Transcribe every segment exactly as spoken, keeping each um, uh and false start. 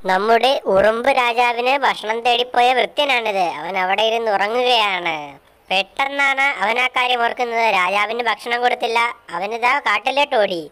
നമ്മുടെ ഉറുമ്പ് രാജാവിന് ഭക്ഷണം തേടിപ്പോയ വൃത്യനാണിത്. അവൻ അവിടെ ഇരുന്ന് ഉറങ്ങുകയാണ്. പെട്ടെന്നാണ് അവൻ ആ കാര്യം ഓർക്കുന്നത്. രാജാവിന് ഭക്ഷണം കൊടുത്തില്ല. അവനിതാ കാട്ടിലോട്ടോടി.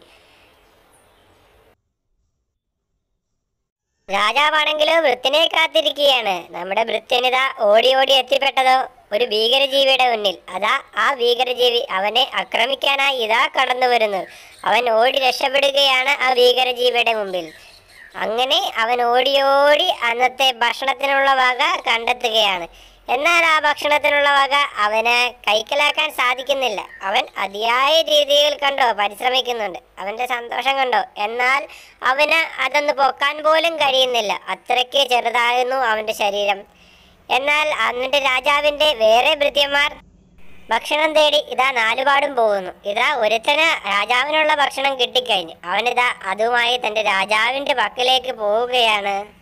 രാജാവാണെങ്കിലോ വൃത്തിനെ കാത്തിരിക്കുകയാണ്. നമ്മുടെ വൃത്യനിതാ ഓടി ഓടി എത്തിപ്പെട്ടതോ ഒരു ഭീകരജീവിയുടെ മുന്നിൽ. അതാ ആ ഭീകരജീവി അവനെ ആക്രമിക്കാനായി ഇതാ കടന്നു വരുന്നു. അവൻ ഓടി രക്ഷപ്പെടുകയാണ് ആ ഭീകരജീവിയുടെ മുമ്പിൽ. അങ്ങനെ അവൻ ഓടി ഓടി അന്നത്തെ ഭക്ഷണത്തിനുള്ള വക കണ്ടെത്തുകയാണ്. എന്നാൽ ആ ഭക്ഷണത്തിനുള്ള വക അവന് കൈക്കലാക്കാൻ സാധിക്കുന്നില്ല. അവൻ അതിയായ രീതിയിൽ കണ്ടോ പരിശ്രമിക്കുന്നുണ്ട്. അവന്റെ സന്തോഷം കണ്ടോ. എന്നാൽ അവന് അതൊന്ന് പൊക്കാൻ പോലും കഴിയുന്നില്ല. അത്രയ്ക്ക് ചെറുതായിരുന്നു അവന്റെ ശരീരം. എന്നാൽ അവന്റെ രാജാവിന്റെ വേറെ ഭൃത്യന്മാർ ഭക്ഷണം തേടി ഇതാ നാലുപാടും പോകുന്നു. ഇതാ ഒരുത്തന് രാജാവിനുള്ള ഭക്ഷണം കിട്ടിക്കഴിഞ്ഞു. അവനിതാ അതുമായി തന്റെ രാജാവിന്റെ പക്കലേക്ക് പോവുകയാണ്.